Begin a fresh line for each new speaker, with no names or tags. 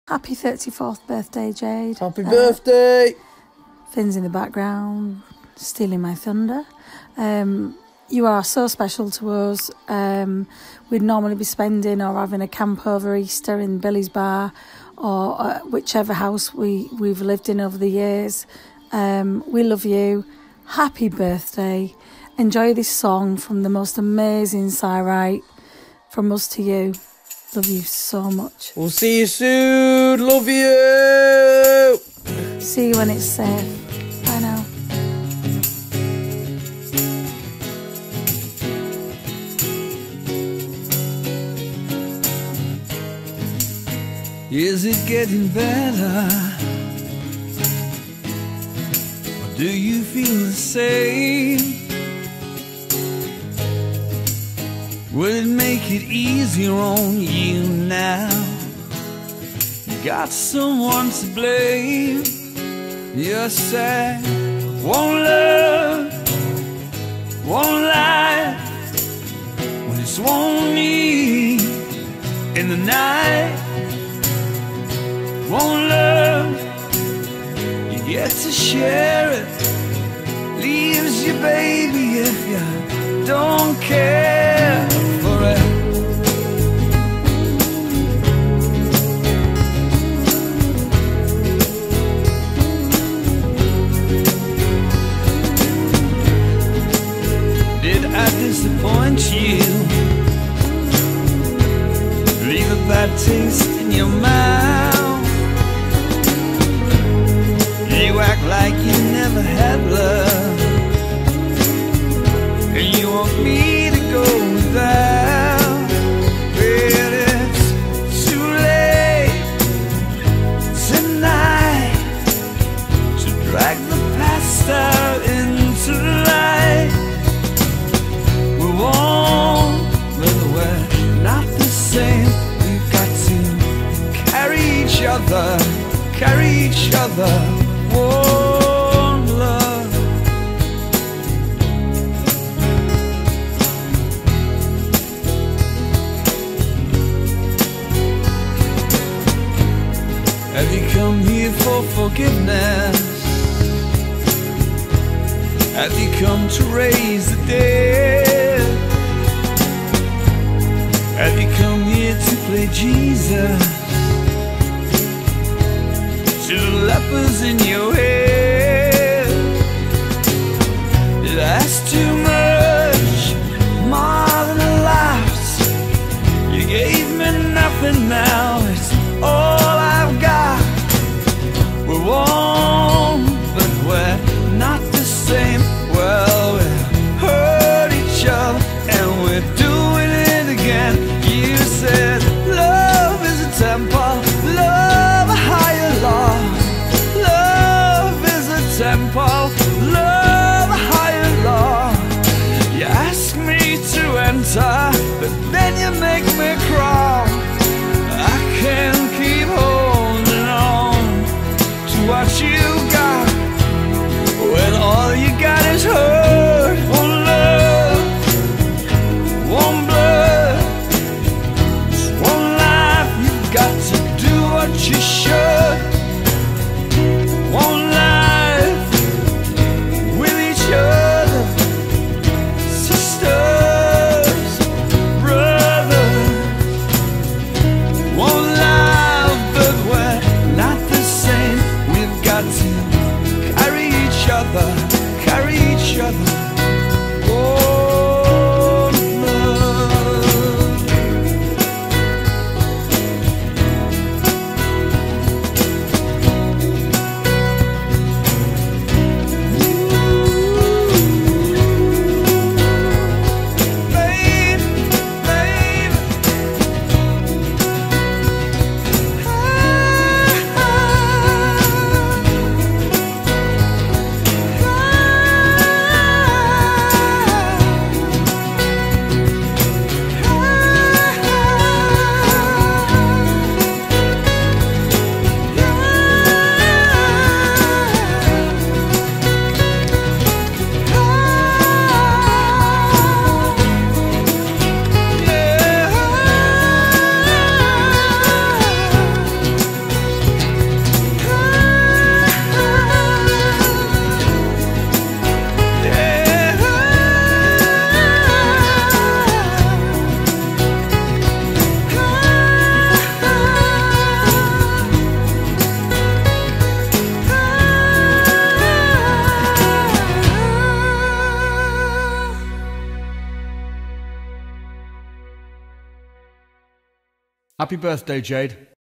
Happy 34th birthday, Jade.
Happy birthday!
Finn's in the background, stealing my thunder. You are so special to us. We'd normally be spending or having a camp over Easter in Billy's Bar or whichever house we've lived in over the years. We love you. Happy birthday. Enjoy this song from the most amazing Si Wright. From us to you. Love you so much.
We'll see you soon. Love you.
See you when it's safe. Bye now.
Is it getting better? Or do you feel the same? Will it make it easier on you now? You got someone to blame. You're sad, won't love, won't lie. When it's won't need in the night, won't love. You get to share it. Leaves you, baby, if you don't care for it. Did I disappoint you? Leave a bad taste in your mouth? You act like you never had love, and you want me to go without. But it's too late tonight to drag the past out into the light. We won't, but we're not the same. We've got to carry each other, carry each other. One love. Have you come here for forgiveness? Have you come to raise the dead? Have you come here to play Jesus to the lepers in your head? Did I ask too much, more than a lot? You gave me nothing, now it's all I've got. We're one, but we're not the same. Well, we hurt each other and we're doing it again. You said love is a temple, love a higher law, love
Happy birthday, Jade.